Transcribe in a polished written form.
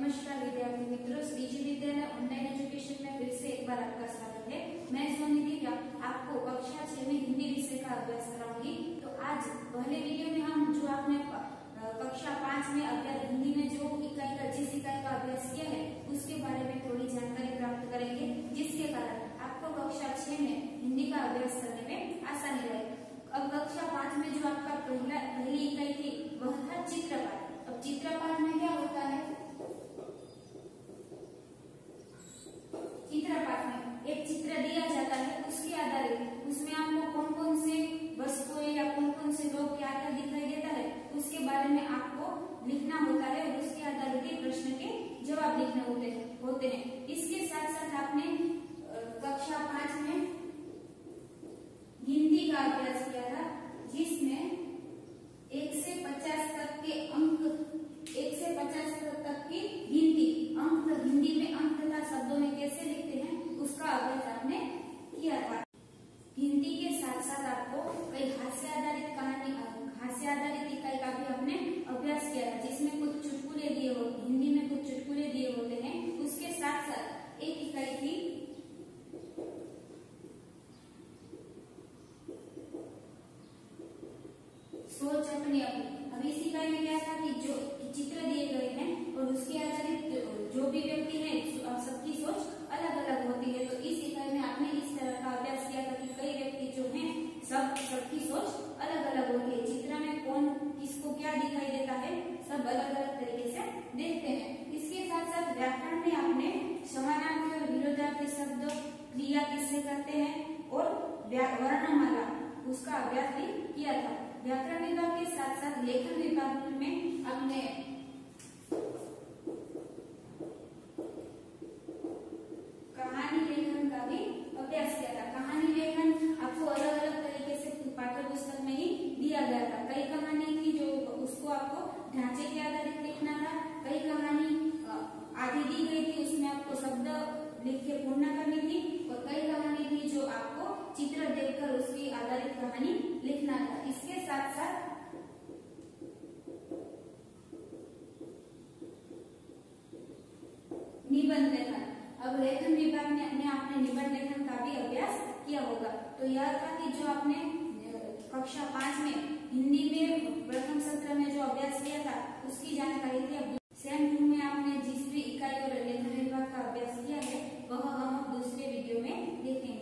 नमस्कार विद्यार्थी मित्रों, श्रीजी विद्यालय ऑनलाइन एजुकेशन में फिर से एक बार आपका स्वागत है। मैं सोनिधि आपको कक्षा 6 में हिंदी विषय का अभ्यास कराऊंगी। तो आज पहले वीडियो में हम जो आपने कक्षा 5 में अभ्यास हिंदी में जो इकाई का जिस इकाई का अभ्यास किया है उसके बारे में थोड़ी जानकारी प्राप्त करेंगे, जिसके कारण आपको कक्षा 6 में हिंदी का अभ्यास करने में आसानी रहे। अब कक्षा 5 में जो आपका पहली इकाई थी वह था चित्रपाठ। अब चित्रपाठ में क्या होता है? चित्रपाठ में एक चित्र दिया जाता है, उसके आधारित उसमें आपको कौन कौन से वस्तुएं या कौन कौन से लोग क्या क्या दिखाई देता है उसके बारे में आपको लिखना होता है और उसके आधारित ही प्रश्न के जवाब लिखने होते हैं। इसके साथ साथ आपने कक्षा 5 में हिंदी का अभ्यास किया था, जिसमें 1 से 50 तक के अंक, 1 से 50 तक की गिनती, अंक हिंदी में अंक तथा शब्दों में कैसे लिखते हैं उसका अभ्यास आपने किया था। हिंदी के साथ साथ आपको कई हास्य आधारित कहानी, हास्य आधारित इकाई का भी आपने अभ्यास किया था, जिसमें कुछ चुटकुले दिए होते, हिंदी में कुछ चुटकुले दिए होते हैं। उसके साथ साथ एक इकाई थी सोच अपनी अपनी। अब इस इकाई में क्या था कि जो चित्र दिए गए हैं और उसके आधारित जो भी व्यक्ति है सबकी सोच अलग अलग होती है। तो इस इकाई में आपने इस तरह का अभ्यास किया था कि कई व्यक्ति जो हैं सबकी सोच अलग अलग होती है। चित्र में कौन किसको क्या दिखाई देता है सब अलग अलग तरीके से देखते हैं। इसके साथ साथ व्याकरण में आपने समानार्थी और विरोधार्थी शब्द क्रिया किससे करते हैं और वर्णमाला उसका अभ्यास भी किया था। व्याकरण विभाग के साथ साथ लेखन विभाग में हमने कहानी लेखन का भी अभ्यास किया था। कहानी लेखन आपको अलग अलग तरीके से पाठ्य पुस्तक में ही दिया गया था। कई कहानी थी जो उसको आपको ढांचे के आधारित लिखना था, कई कहानी आधी दी गई थी उसमें आपको शब्द लिख के पूर्ण करनी थी, और कई कहानी थी जो आपको चित्र देखकर उसकी आधारित कहानी लिखना था। इसके साथ साथ निबंध लेखन। अब लेखन विभाग ने आपने निबंध लेखन का भी अभ्यास किया होगा। तो यह था कि जो आपने कक्षा 5 में हिंदी में प्रथम सत्र में जो अभ्यास किया था उसकी जानकारी थी। अब सेम टू में आपने जिस भी इकाई और लेखन विभाग का अभ्यास किया है वह हम दूसरे वीडियो में देखेंगे।